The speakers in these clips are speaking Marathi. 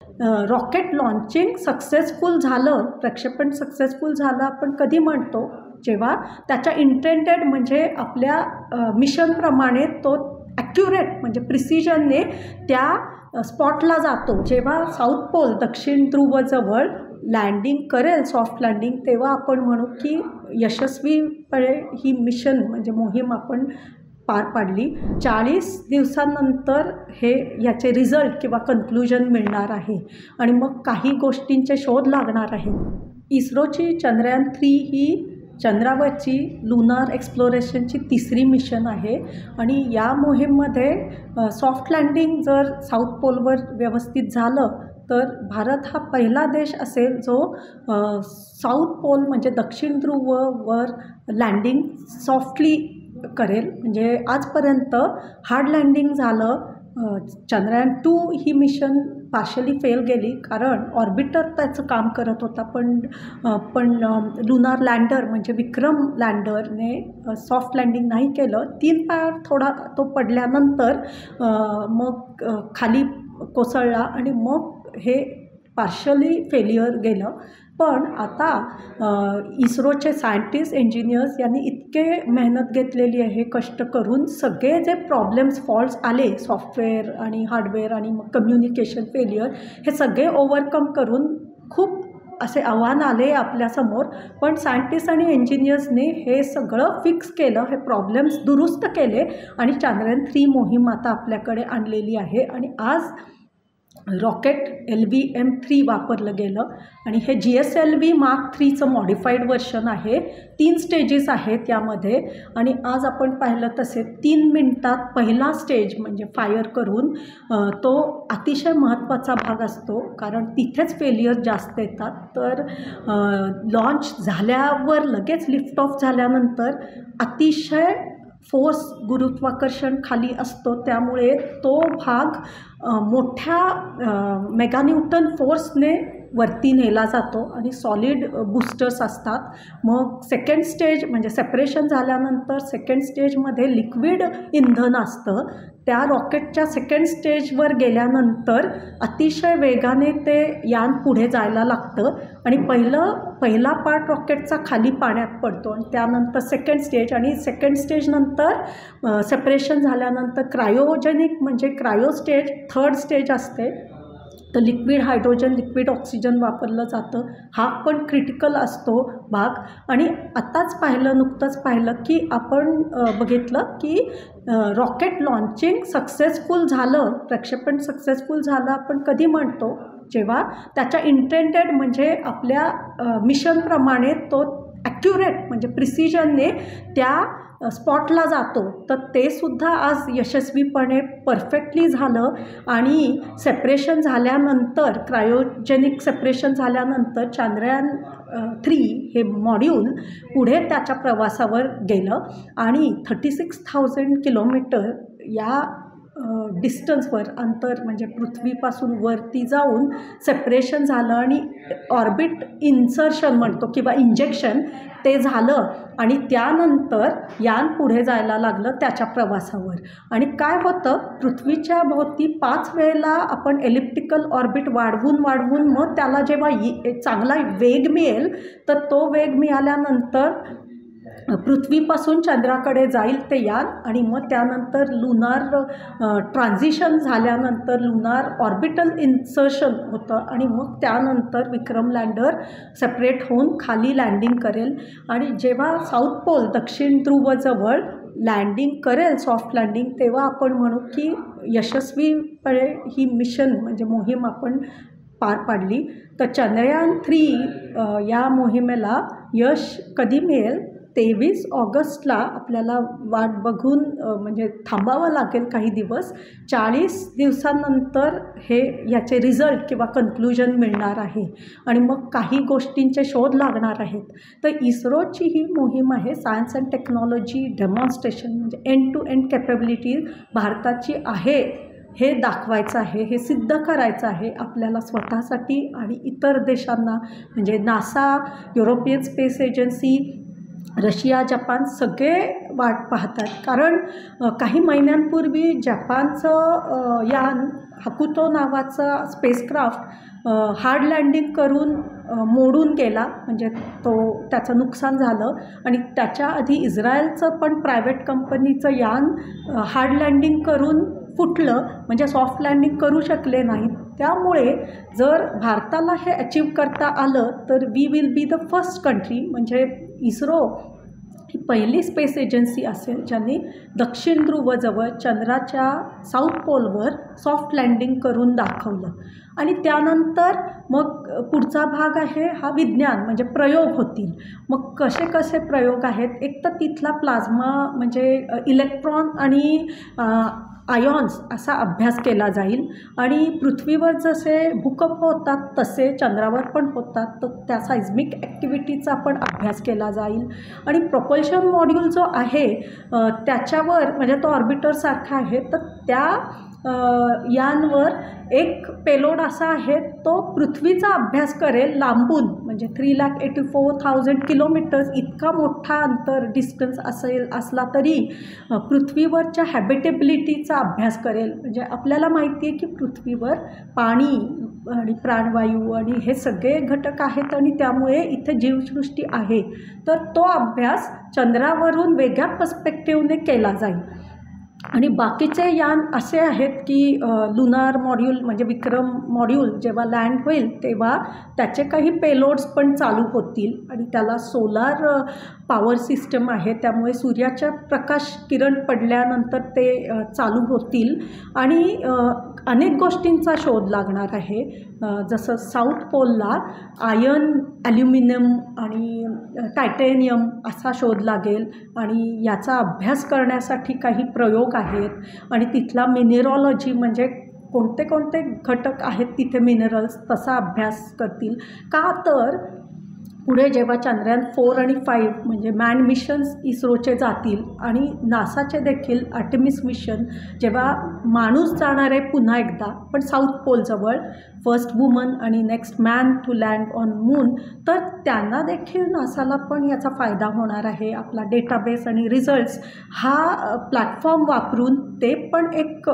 रॉकेट लॉन्चिंग सक्सेसफुल झालं, प्रक्षेपण सक्सेसफुल झालं आपण कधी म्हणतो, जेव्हा त्याच्या इंटेंडेड म्हणजे आपल्या मिशनप्रमाणे तो ॲक्युरेट म्हणजे प्रिसिजनने त्या स्पॉटला जातो. जेव्हा साऊथ पोल दक्षिण ध्रुवजवळ लँडिंग करेल, सॉफ्ट लँडिंग, तेव्हा आपण म्हणू की यशस्वीपणे ही मिशन म्हणजे मोहीम आपण पार पाडली. 40 दिवसांनंतर याचे रिझल्ट किंवा कन्क्लुजन मिळणार आहे आणि मग काही गोष्टींचे शोध लागणार आहेत. इस्रोची चंद्रयान-3 ही चंद्रावरची लुनार एक्सप्लोरेशनची 3री मिशन आहे आणि या मोहीममध्ये सॉफ्ट लँडिंग जर साऊथ पोलवर व्यवस्थित झालं तर भारत हा पहिला देश असेल जो साऊथ पोल म्हणजे दक्षिण ध्रुववर लँडिंग सॉफ्टली करेल. म्हणजे आजपर्यंत हार्ड लँडिंग झालं. चंद्रयान-2 ही मिशन पार्शली फेल गेली कारण ऑर्बिटर त्याचं काम करत होता, पण लुनार लँडर म्हणजे विक्रम लँडरने सॉफ्ट लँडिंग नाही केलं. 3 पायावर थोडा तो पडल्यानंतर मग खाली कोसळला आणि मग हे पार्शली फेल्युअर गेलं. पण आता इस्रोचे सायंटिस्ट इंजिनियर्स यांनी इतके मेहनत घेतलेली आहे, कष्ट करून सगळे जे प्रॉब्लेम्स फॉल्ट्स आले सॉफ्टवेअर आणि हार्डवेअर आणि मग कम्युनिकेशन फेल्युअर, हे सगळे ओव्हरकम करून खूप असे आव्हान आले आपल्यासमोर, पण सायंटिस्ट आणि इंजिनियर्सने हे सगळं फिक्स केलं, हे प्रॉब्लेम्स दुरुस्त केले आणि चंद्रयान-3 मोहीम आता आपल्याकडे आणलेली आहे. आणि आज रॉकेट LVM-3 वापरलं गेलं आणि हे GSLV Mark 3चं मॉडिफाईड वर्शन आहे. 3 स्टेजेस आहेत यामध्ये आणि आज आपण पाहिलं तसे 3 मिनटात पहिला स्टेज म्हणजे फायर करून तो अतिशय महत्त्वाचा भाग असतो कारण तिथेच फेल्युअर जास्त येतात. तर लॉन्च झाल्यावर लगेच लिफ्ट ऑफ झाल्यानंतर अतिशय फोर्स गुरुत्वाकर्षण खाली असतो, त्यामुळे तो भाग मोठ्या मेगान्यूटन फोर्सने वरती नेला जातो आणि सॉलिड बूस्टर्स असतात. मग सेकंड स्टेज म्हणजे सेपरेशन झाल्यानंतर सेकंड स्टेजमध्ये लिक्विड इंधन असतं. त्या रॉकेटच्या सेकंड स्टेजवर गेल्यानंतर अतिशय वेगाने ते यान पुढे जायला लागतं आणि पहिला पार्ट रॉकेटचा खाली पाण्यात पडतो आणि त्यानंतर सेकंड स्टेज आणि सेकंड स्टेजनंतर सेपरेशन झाल्यानंतर क्रायोजेनिक म्हणजे क्रायो स्टेज थर्ड स्टेज असते. तर लिक्विड हायड्रोजन लिक्विड ऑक्सिजन वापरलं जातं. हा पण क्रिटिकल असतो भाग. आणि आत्ताच नुकतंच पाहिलं की आपण बघितलं की रॉकेट लॉन्चिंग सक्सेसफुल झालं, प्रक्षेपण सक्सेसफुल झालं आपण कधी म्हणतो, जेव्हा त्याच्या इंटेंडेड म्हणजे आपल्या मिशनप्रमाणे तो ॲक्युरेट म्हणजे प्रिसिजनने त्या स्पॉटला जातो. तर ते सुद्धा आज यशस्वीपणे परफेक्टली झालं आणि सेपरेशन झाल्यानंतर क्रायोजेनिक सेपरेशन झाल्यानंतर चंद्रयान-3 हे मॉड्यूल पुढे त्याच्या प्रवासावर गेलं आणि 36,000 किलोमीटर या डिस्टन्सवर अंतर म्हणजे पृथ्वीपासून वरती जाऊन सेपरेशन झालं आणि ऑर्बिट इन्सर्शन म्हणतो किंवा इंजेक्शन ते झालं आणि त्यानंतर यान पुढे जायला लागलं त्याच्या प्रवासावर. आणि काय होतं, पृथ्वीच्या भोवती 5 वेळेला आपण एलिप्टिकल ऑर्बिट वाढवून मग त्याला जेव्हा चांगला वेग मिळेल तर तो वेग मिळाल्यानंतर पृथ्वीपासून चंद्राकडे जाईल ते यान आणि मग त्यानंतर लुनार ट्रान्झिशन झाल्यानंतर लुनार ऑर्बिटल इन्सर्शन होतं आणि मग त्यानंतर विक्रम लँडर सेपरेट होऊन खाली लँडिंग करेल. आणि जेव्हा साऊथ पोल दक्षिण ध्रुवजवळ लँडिंग करेल सॉफ्ट लँडिंग, तेव्हा आपण म्हणू की यशस्वीपणे ही मिशन म्हणजे मोहीम आपण पार पाडली. तर चंद्रयान-3 या मोहिमेला यश कधी मिळेल, 23 ऑगस्टला आपल्याला वाट बघून म्हणजे थांबावं लागेल काही दिवस. 40 दिवसांनंतर याचे रिझल्ट किंवा कन्क्लुजन मिळणार आहे आणि मग काही गोष्टींचे शोध लागणार आहेत. तर इस्रोची ही मोहीम आहे सायन्स अँड टेक्नॉलॉजी डेमॉन्स्ट्रेशन म्हणजे एंड टू एंड कॅपेबिलिटी भारताची आहे हे दाखवायचं आहे, हे सिद्ध करायचं आहे आपल्याला स्वतःसाठी आणि इतर देशांना. म्हणजे NASA, European space agency, Russia, Japan सगळे वाट पाहतात कारण काही महिन्यांपूर्वी जपानचं यान हकुतो नावाचा स्पेसक्राफ्ट हार्ड लँडिंग करून मोडून गेला, म्हणजे त्याचं नुकसान झालं. आणि त्याच्या आधी इस्रायलचं पण प्रायव्हेट कंपनीचं यान हार्ड लँडिंग करून फुटलं, म्हणजे सॉफ्ट लँडिंग करू शकले नाहीत. त्यामुळे जर भारताला हे अचीव करता आलं तर we will be the first country, म्हणजे इस्रो ही पहिली स्पेस एजन्सी असेल ज्यांनी दक्षिण ध्रुवजवळ चंद्राच्या साऊथ पोलवर सॉफ्ट लँडिंग करून दाखवलं. आणि त्यानंतर मग पुढचा भाग आहे हा विज्ञान, म्हणजे प्रयोग होतील. मग कसे कसे प्रयोग आहेत, एक तर तिथला प्लाझ्मा म्हणजे इलेक्ट्रॉन आणि आयॉन्स असा अभ्यास केला जाईल. आणि पृथ्वीवर जसे भूकंप होतात तसे चंद्रावर पण होतात, तर त्या सायझमिक ॲक्टिव्हिटीचा पण अभ्यास केला जाईल. आणि प्रोपल्शन मॉड्यूल जो आहे त्याच्यावर, म्हणजे तो ऑर्बिटरसारखा आहे, तर त्या यांवर एक पेलोड असा आहे तो पृथ्वीचा अभ्यास करेल लांबून, म्हणजे 3,84,000 किलोमीटर्स इतका मोठा अंतर डिस्टन्स असला तरी पृथ्वीवरच्या हॅबिटेबिलिटीचा अभ्यास करेल. म्हणजे आपल्याला माहिती आहे की पृथ्वीवर पाणी आणि प्राणवायू आणि हे सगळे घटक आहेत आणि त्यामुळे इथे जीवसृष्टी आहे. तर तो अभ्यास चंद्रावरून वेगळ्या पर्स्पेक्टिव्हने केला जाईल. आणि बाकीचे यान असे आहेत की लुनार मॉड्यूल, म्हणजे विक्रम मॉड्यूल जेव्हा लँड होईल तेव्हा त्याचे काही पेलोड्स पण चालू होतील. आणि त्याला सोलार पॉवर सिस्टम आहे, त्यामुळे सूर्याच्या प्रकाश किरण पडल्यानंतर ते चालू होतील. आणि अनेक गोष्टींचा शोध लागणार आहे, जसं साऊथ पोलला आयर्न, ॲल्युमिनियम आणि टायटेनियम असा शोध लागेल. आणि याचा अभ्यास करण्यासाठी काही प्रयोग आहेत. आणि तिथला मिनरॉलॉजी, म्हणजे कोणते कोणते घटक आहेत तिथे मिनरल्स, तसा अभ्यास करतील. का तर पुढे जेव्हा चंद्रयान 4 आणि 5 म्हणजे मॅन मिशन्स इस्रोचे जातील आणि नासाचे देखील आर्टेमिस मिशन, जेव्हा माणूस जाणार आहे पुन्हा एकदा पण साऊथ पोलजवळ, फर्स्ट वुमन आणि next man to land on moon, तर त्यांना देखील नासाला पण याचा फायदा होणार आहे. आपला डेटाबेस आणि रिझल्ट्स हा प्लॅटफॉर्म वापरून ते पण एक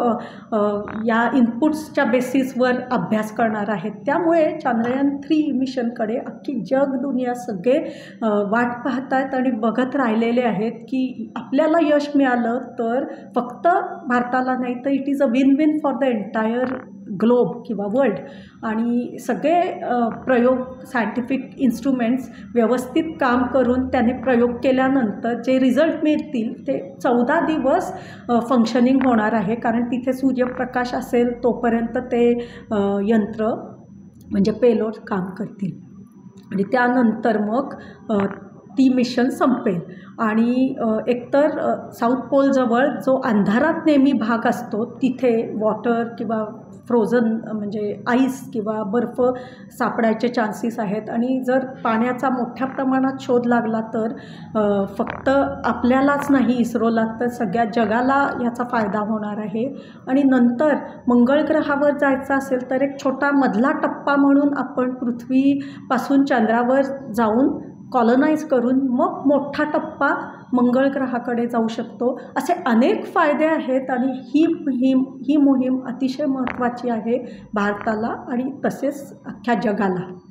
या इनपुट्सच्या बेसिसवर अभ्यास करणार आहेत. त्यामुळे चंद्रयान 3 मिशनकडे अख्खी जग दुनिया सगळे वाट पाहत आहेत आणि बघत राहिलेले आहेत की आपल्याला यश मिळालं तर फक्त भारताला नाही तर it is a win win for the entire globe किंवा वर्ल्ड. आणि सगळे प्रयोग, सायंटिफिक इन्स्ट्रुमेंट्स व्यवस्थित काम करून त्याने प्रयोग केल्यानंतर जे रिझल्ट मिळतील ते 14 दिवस फंक्शनिंग होणार आहे, कारण तिथे सूर्यप्रकाश असेल तोपर्यंत ते यंत्र म्हणजे पेलोड काम करतील. आणि त्यानंतर मग ती मिशन संपेल. आणि एकतर साऊथ पोलजवळ जो अंधारात नेहमी भाग असतो तिथे वॉटर किंवा फ्रोझन म्हणजे आईस किंवा बर्फ सापडायचे चान्सेस आहेत. आणि जर पाण्याचा मोठ्या प्रमाणात शोध लागला तर फक्त आपल्यालाच नाही इस्रोला तर सगळ्या जगाला याचा फायदा होणार आहे. आणि नंतर मंगळ ग्रहावर जायचं असेल तर एक छोटा मधला टप्पा म्हणून आपण पृथ्वीपासून चंद्रावर जाऊन कॉलनाइज करून मग मोठा टप्पा मंगळ ग्रहाकडे जाऊ शकतो. असे अनेक फायदे आहेत आणि ही मोहीम अतिशय महत्त्वाची आहे भारताला आणि तसेच अख्ख्या जगाला.